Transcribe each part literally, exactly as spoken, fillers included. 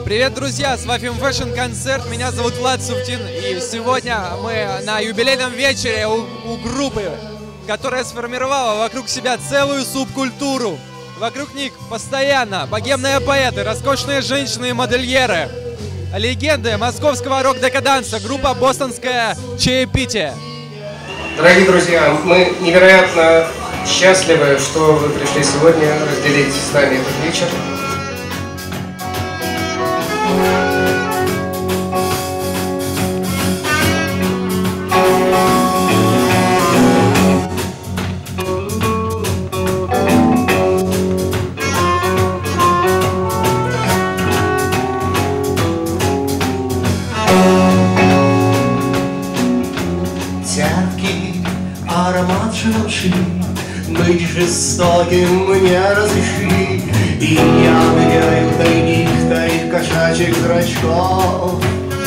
Привет, друзья! С вами Fashion Концерт. Меня зовут Влад Суфтин. И сегодня мы на юбилейном вечере у, у группы, которая сформировала вокруг себя целую субкультуру. Вокруг них постоянно богемные поэты, роскошные женщины и модельеры, легенды московского рок-декаданса, группа «Бостонское чаепитие». Дорогие друзья, мы невероятно счастливы, что вы пришли сегодня разделить с нами этот вечер. Аромат шелуши, быть жестоким мне разреши, и я ныряю в тайник твоих кошачьих зрачков.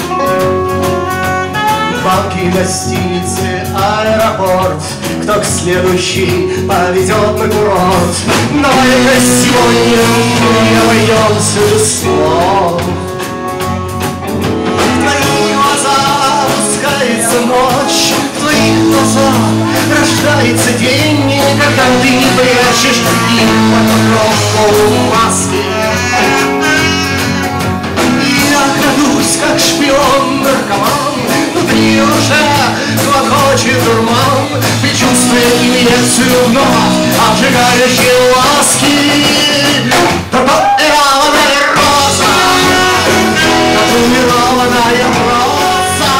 Банки, гостиницы, аэропорт, кто к следующей поведет на курорт. Давай-ка сегодня мы обойдемся без слов. В твои глаза опускается ночь, в твоих глазах рождается день, когда ты прячешь их под полумаски. И я крадусь, как шпион-наркоман, внутри уже клокочет дурман, предчувствуя инъекцию вновь обжигающей ласки. Татуированная роза, татуированная роза.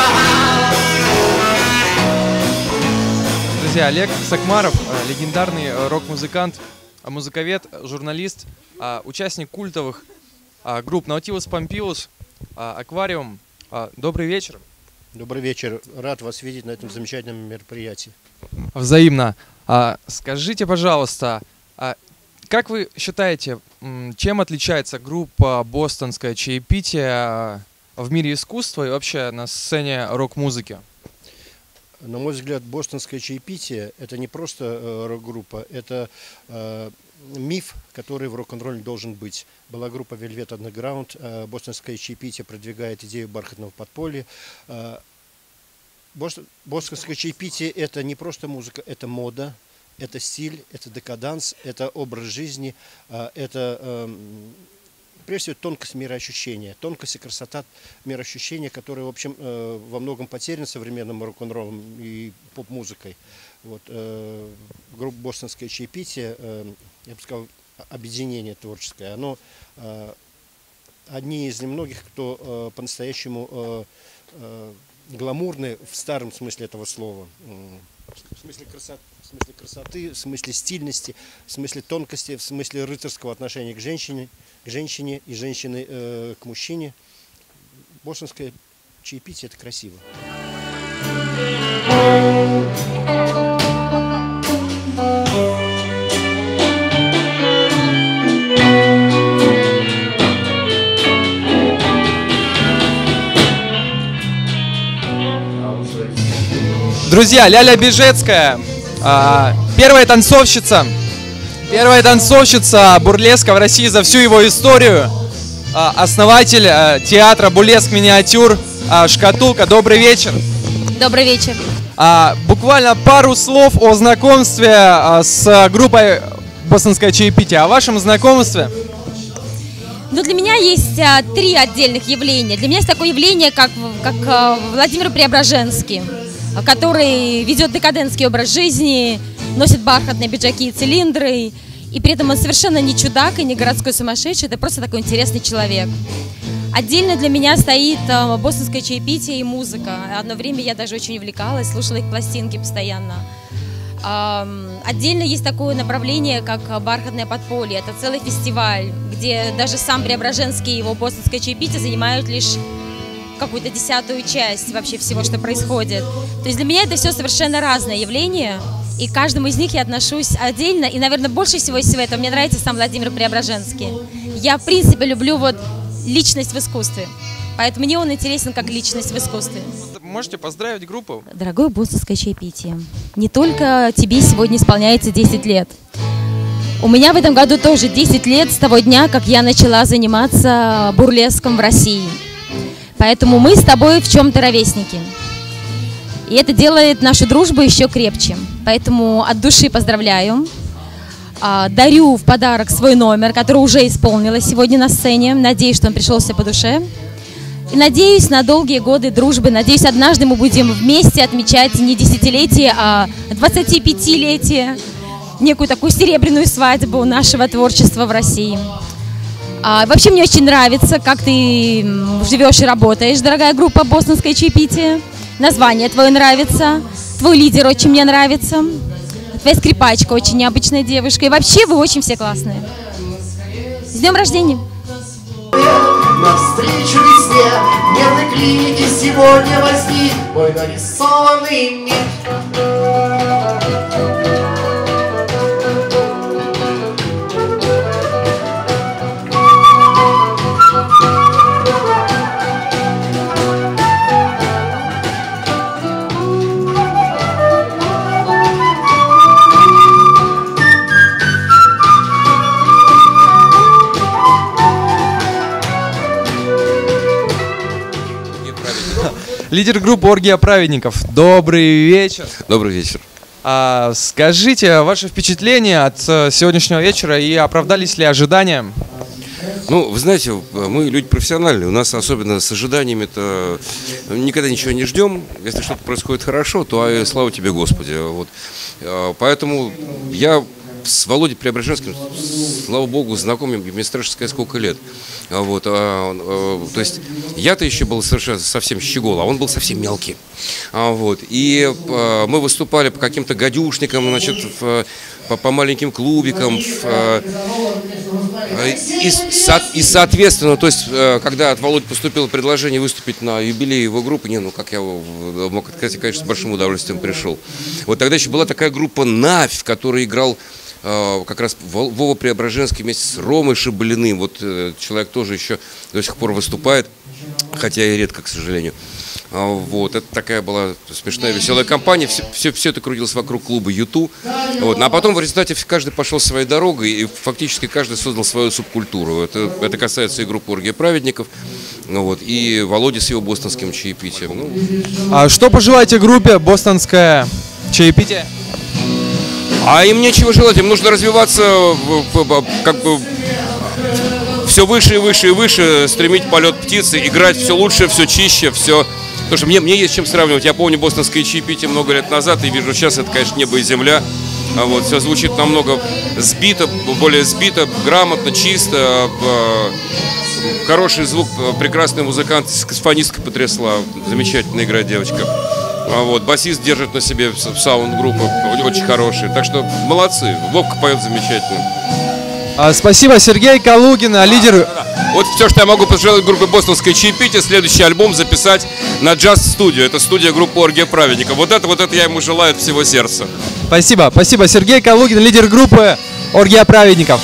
Друзья, Олег Сакмаров, легендарный рок-музыкант, музыковед, журналист, участник культовых групп Nautilus Pompilius, Аквариум. Добрый вечер. Добрый вечер. Рад вас видеть на этом замечательном мероприятии. Взаимно. Скажите, пожалуйста, как вы считаете, чем отличается группа «Бостонское чаепитие» в мире искусства и вообще на сцене рок-музыки? На мой взгляд, «Бостонское чаепитие» — это не просто э, рок-группа, это э, миф, который в рок-н-ролле должен быть. Была группа Velvet Underground, э, «Бостонское чаепитие» продвигает идею бархатного подполья. Э, «Бостонское чаепитие» — это не просто музыка, это мода, это стиль, это декаданс, это образ жизни, э, это... Э, Прежде всего, тонкость мироощущения, тонкость и красота мироощущения, которая, в общем, э, во многом потеряна современным рок-н-роллом и поп-музыкой. Вот, э, группа «Бостонское чаепитие», э, я бы сказал, объединение творческое, оно э, одни из немногих, кто э, по-настоящему э, э, гламурны в старом смысле этого слова. В смысле красоты, в смысле красоты, в смысле стильности, в смысле тонкости, в смысле рыцарского отношения к женщине, к женщине и женщины э, к мужчине. Бостонское чаепитие — это красиво. Друзья, Ляля Бежецкая, первая танцовщица, первая танцовщица бурлеска в России за всю его историю, основатель театра «Бурлеск Миниатюр», Шкатулка. Добрый вечер. Добрый вечер. Буквально пару слов о знакомстве с группой «Бостонское чаепитие», о вашем знакомстве. Ну, для меня есть а, три отдельных явления. Для меня есть такое явление, как, как а, Владимир Преображенский, который ведет декадентский образ жизни, носит бархатные пиджаки и цилиндры, и при этом он совершенно не чудак и не городской сумасшедший, это просто такой интересный человек. Отдельно для меня стоит а, «Бостонское чаепитие» и музыка. Одно время я даже очень увлекалась, слушала их пластинки постоянно. А, отдельно есть такое направление, как «Бархатное подполье». Это целый фестиваль, где даже сам Преображенский и его «Бостонское чаепитие» занимают лишь какую-то десятую часть вообще всего, что происходит. То есть для меня это все совершенно разное явление, и к каждому из них я отношусь отдельно, и, наверное, больше всего из всего этого мне нравится сам Владимир Преображенский. Я, в принципе, люблю вот личность в искусстве, поэтому мне он интересен как личность в искусстве. Можете поздравить группу? Дорогое «Бостонское чаепитие», не только тебе сегодня исполняется десять лет. У меня в этом году тоже десять лет с того дня, как я начала заниматься бурлеском в России. Поэтому мы с тобой в чем-то ровесники. И это делает нашу дружбу еще крепче. Поэтому от души поздравляю. Дарю в подарок свой номер, который уже исполнила сегодня на сцене. Надеюсь, что он пришелся по душе. И надеюсь на долгие годы дружбы. Надеюсь, однажды мы будем вместе отмечать не десятилетие, а двадцатипятилетие. Некую такую серебряную свадьбу нашего творчества в России. А, вообще мне очень нравится, как ты живешь и работаешь, дорогая группа «Бостонское чаепитие». Название твое нравится, твой лидер очень мне нравится, твоя скрипачка очень необычная девушка. И вообще вы очень все классные. С днем рождения! Навстречу весне, в нервной клинике сегодня возник мой нарисованный мир. Лидер группы «Оргия праведников». Добрый вечер. Добрый вечер. А, скажите, ваши впечатления от сегодняшнего вечера и оправдались ли ожидания? Ну, вы знаете, мы люди профессиональные, у нас особенно с ожиданиями-то никогда ничего не ждем. Если что-то происходит хорошо, то а, слава тебе, Господи. Вот. Поэтому я с Володей Преображенским, слава богу, знакомым, мне страшно сколько лет. Вот, а, а, то есть я-то еще был совершенно совсем щегол, а он был совсем мелкий. А, вот, и а, мы выступали по каким-то гадюшникам, значит, в, по, по маленьким клубикам. В, и, со, и соответственно, то есть, когда от Володи поступило предложение выступить на юбилее его группы, не, ну как я мог сказать, конечно, с большим удовольствием пришел. Вот тогда еще была такая группа «Навь», в которой играл как раз Вова Преображенский вместе с Ромой Шабалиным. Вот человек тоже еще до сих пор выступает, хотя и редко, к сожалению. Вот, это такая была смешная, веселая компания. Все, все, все это крутилось вокруг клуба Юту. Вот. А потом в результате каждый пошел своей дорогой, и фактически каждый создал свою субкультуру. Это, это касается и группы «Оргия праведников», вот, и Володи с его бостонским чаепитием. Ну. А что пожелаете группе «Бостонское чаепитие»? А им нечего желать, им нужно развиваться как бы все выше и выше и выше, стремить полет птицы, играть все лучше, все чище, все. Потому что мне, мне есть чем сравнивать. Я помню бостонское чаепитие много лет назад и вижу, сейчас это, конечно, небо и земля. Вот, все звучит намного сбито, более сбито, грамотно, чисто. Хороший звук, прекрасный музыкант, саксофонистка потрясла, замечательно играет девочка. Вот, басист держит на себе саунд-группу, очень хороший. Так что молодцы, Вовка поет замечательно. А, спасибо, Сергей Калугин, а, лидер... Да, да, да. Вот все, что я могу пожелать группе «Бостонское чаепитие», следующий альбом записать на джаз-студию. Это студия группы «Оргия праведников». Вот это, вот это я ему желаю от всего сердца. Спасибо, спасибо. Сергей Калугин, лидер группы «Оргия праведников».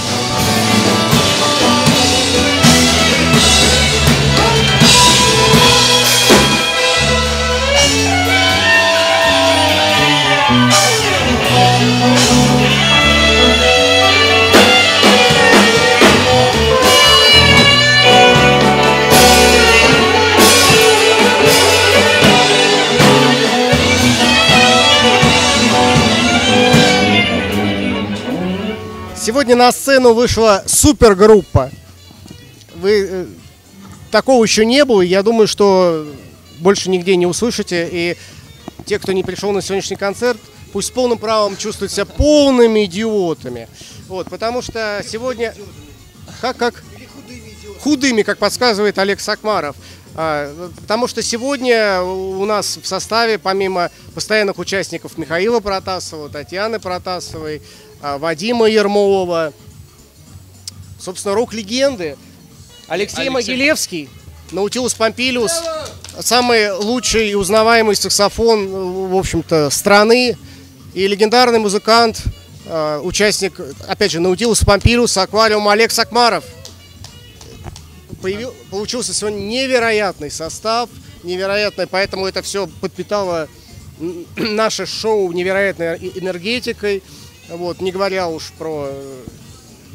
Сегодня на сцену вышла супергруппа. Вы, э, такого еще не было, и я думаю, что больше нигде не услышите. И те, кто не пришел на сегодняшний концерт, пусть с полным правом чувствуют себя полными идиотами. Вот, потому что сегодня... Как, как? Худыми, как подсказывает Олег Сакмаров. А, потому что сегодня у нас в составе, помимо постоянных участников Михаила Протасова, Татьяны Протасовой, Вадима Ермолова, собственно, рок-легенды, Алексей, Алексей Могилевский, Наутилус Помпилиус, самый лучший и узнаваемый саксофон, в общем-то, страны, и легендарный музыкант, участник, опять же, Наутилус Помпилиус, Аквариум Олег Сакмаров. Появил, получился сегодня невероятный состав, невероятный, поэтому это все подпитало наше шоу невероятной энергетикой. Вот, не говоря уж про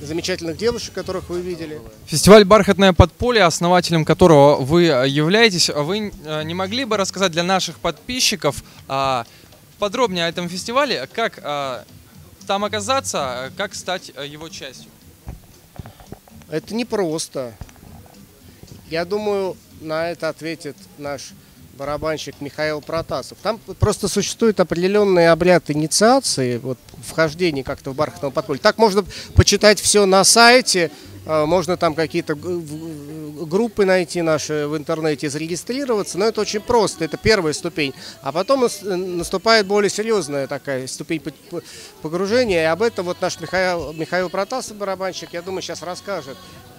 замечательных девушек, которых вы видели. Фестиваль «Бархатное подполье», основателем которого вы являетесь, вы не могли бы рассказать для наших подписчиков подробнее о этом фестивале, как там оказаться, как стать его частью? Это непросто. Я думаю, на это ответит наш барабанщик Михаил Протасов. Там просто существует определенный обряд инициации, вот, вхождения как-то в бархатное подполье. Так можно почитать все на сайте, можно там какие-то группы найти наши в интернете, зарегистрироваться, но это очень просто, это первая ступень. А потом наступает более серьезная такая ступень погружения, и об этом вот наш Михаил, Михаил Протасов, барабанщик, я думаю, сейчас расскажет.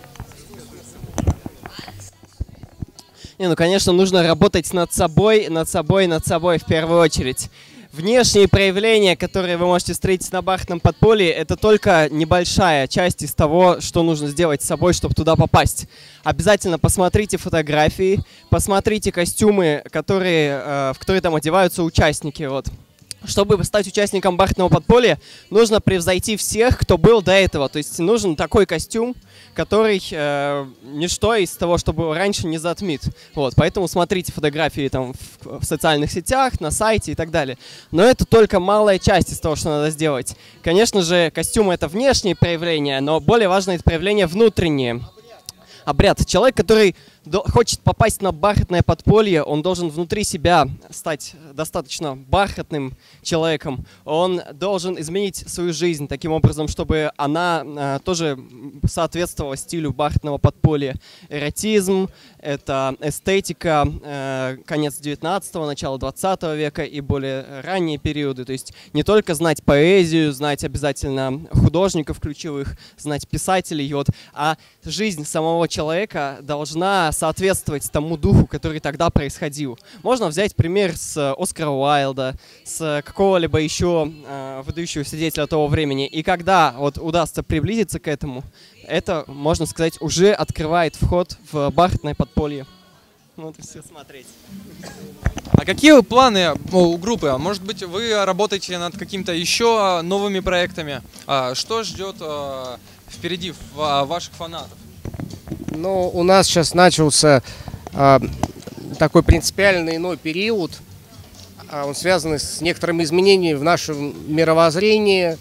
Не, ну, конечно, нужно работать над собой, над собой, над собой в первую очередь. Внешние проявления, которые вы можете встретить на бархатном подполье, это только небольшая часть из того, что нужно сделать с собой, чтобы туда попасть. Обязательно посмотрите фотографии, посмотрите костюмы, которые, в которые там одеваются участники. Вот. Чтобы стать участником бархатного подполья, нужно превзойти всех, кто был до этого. То есть нужен такой костюм, который э, ничто из того, что было раньше, не затмит. Вот, поэтому смотрите фотографии там в, в социальных сетях, на сайте и так далее. Но это только малая часть из того, что надо сделать. Конечно же, костюмы — это внешние проявления, но более важное — это проявление внутреннее. Обряд. Человек, который хочет попасть на бархатное подполье, он должен внутри себя стать достаточно бархатным человеком. Он должен изменить свою жизнь таким образом, чтобы она э, тоже соответствовала стилю бархатного подполья. Эротизм, это эстетика, э, конец девятнадцатого, начало двадцатого века и более ранние периоды. То есть не только знать поэзию, знать обязательно художников ключевых, знать писателей, вот, а жизнь самого человека должна соответствовать тому духу, который тогда происходил. Можно взять пример с Оскара Уайлда, с какого-либо еще э, выдающегося деятеля того времени. И когда вот удастся приблизиться к этому, это, можно сказать, уже открывает вход в бархатное подполье. Вот и все, смотреть. А какие планы у группы? Может быть, вы работаете над какими-то еще новыми проектами? Что ждет впереди ваших фанатов? Ну, у нас сейчас начался э, такой принципиально иной период. Он связан с некоторыми изменениями в нашем мировоззрении,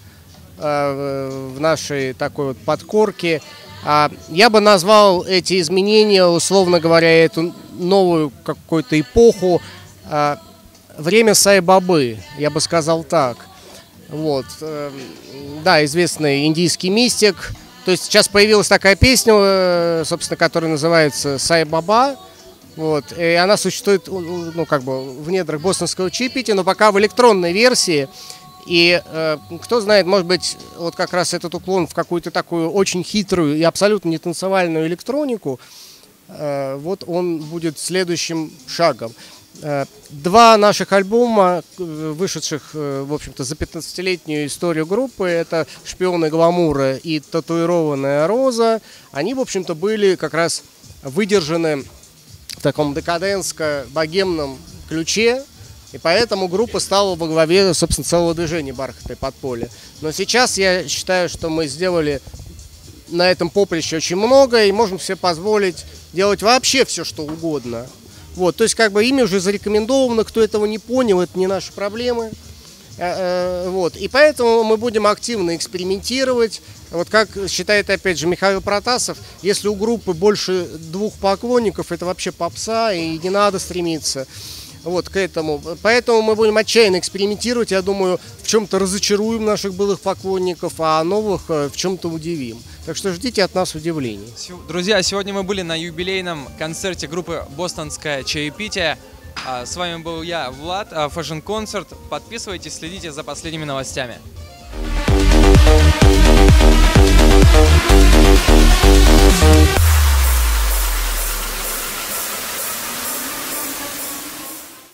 э, в нашей такой вот подкорке. А я бы назвал эти изменения, условно говоря, эту новую какую-то эпоху, э, время Сай-Бабы, я бы сказал так. Вот. Э, да, известный индийский мистик. То есть сейчас появилась такая песня, собственно, которая называется «Сай-Баба». Вот, и она существует, ну, как бы в недрах бостонского чаепития, но пока в электронной версии. И э, кто знает, может быть, вот как раз этот уклон в какую-то такую очень хитрую и абсолютно не танцевальную электронику, э, вот он будет следующим шагом. Э, два наших альбома, вышедших, в общем-то, за пятнадцатилетнюю историю группы, это «Шпионы гламура» и «Татуированная роза», они, в общем-то, были как раз выдержаны в таком декаденско-богемном ключе. И поэтому группа стала во главе, собственно, целого движения «Бархатное подполье». Но сейчас я считаю, что мы сделали на этом поприще очень много и можем себе позволить делать вообще все, что угодно. Вот, то есть, как бы ими уже зарекомендовано, кто этого не понял, это не наши проблемы. Вот, и поэтому мы будем активно экспериментировать. Вот как считает, опять же, Михаил Протасов, если у группы больше двух поклонников, это вообще попса, и не надо стремиться вот к этому. Поэтому мы будем отчаянно экспериментировать. Я думаю, в чем-то разочаруем наших былых поклонников, а новых в чем-то удивим. Так что ждите от нас удивлений. Друзья, сегодня мы были на юбилейном концерте группы «Бостонское чаепитие». С вами был я, Влад, Fashion Concert. Подписывайтесь, следите за последними новостями.